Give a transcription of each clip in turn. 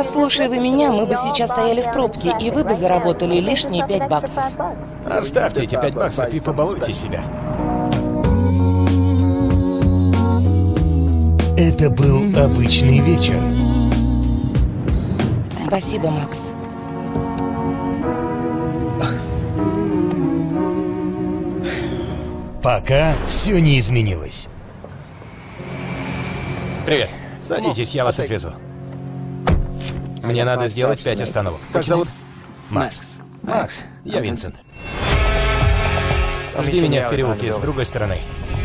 Послушай вы меня, мы бы сейчас стояли в пробке, и вы бы заработали лишние $5. Оставьте эти $5 и побалуйте себя. Это был обычный вечер. Спасибо, Макс. Пока все не изменилось. Привет. Садитесь, я вас отвезу. Мне надо сделать 5 остановок. Как зовут? Макс. Макс, я Винсент. Жди меня в переулке с другой стороны.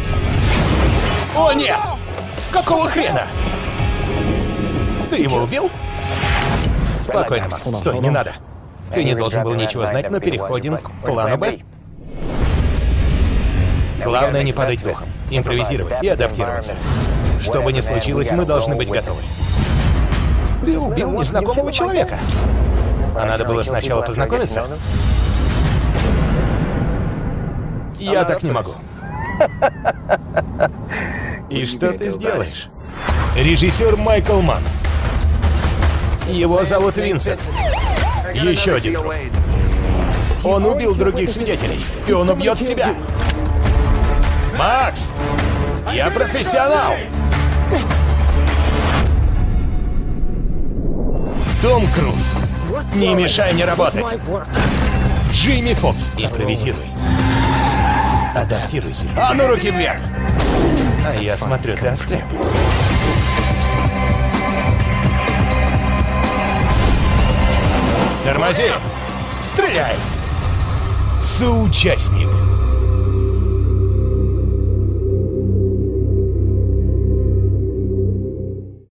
О, нет! Какого хрена? Ты его убил? Спокойно, Макс. Стой, не надо. Ты не должен был ничего знать, но переходим к плану Б. Главное не падать духом, импровизировать и адаптироваться. Что бы ни случилось, мы должны быть готовы. Ты убил незнакомого человека. А надо было сначала познакомиться? Я так не могу. И что ты сделаешь? Режиссер Майкл Манн. Его зовут Винсент. Еще один труп. Он убил других свидетелей, и он убьет тебя. Макс! Я профессионал! Том Круз. Не мешай мне работать! Джейми Фокс. Импровизируй. Адаптируйся. А ну, руки вверх! А я смотрю, ты острял. Тормози! Стреляй! Соучастник.